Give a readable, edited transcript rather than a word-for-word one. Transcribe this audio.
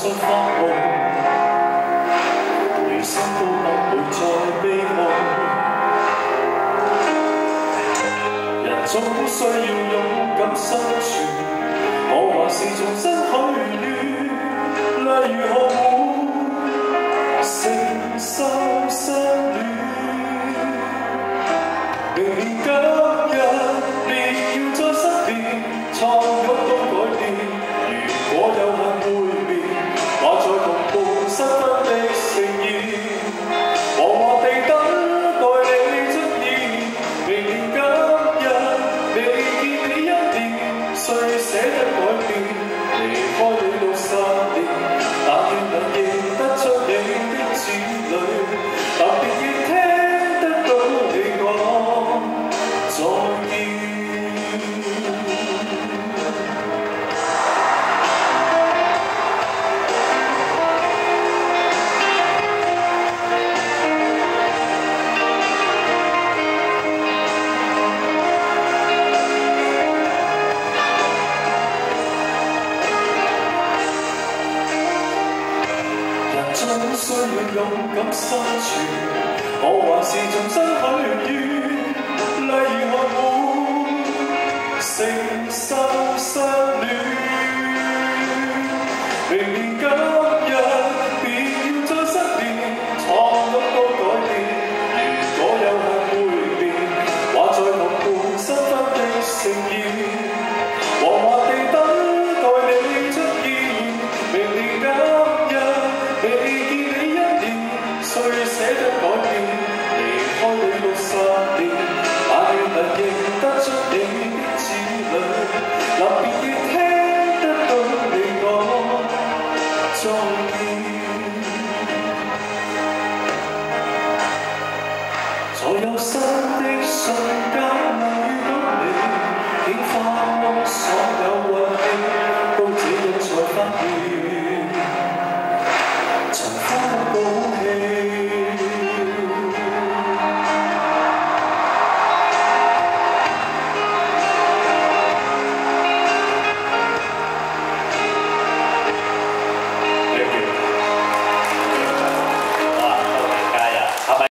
信發夢，餘生都不會再悲哀。人總需要勇敢生存，我還是重新許願，例如何會承受相戀？明年今日便要再失眠，蒼鬱都改變。如果有幸會面，我在同伴失分的盛宴，惶惑地等待你出現。明年今日未見你一面，雖捨得改變，離開你60年，但願能認得出你的子女，特別要聽得到你講再見。總需要勇敢生存，我還是重新許願，例如何會承受相戀？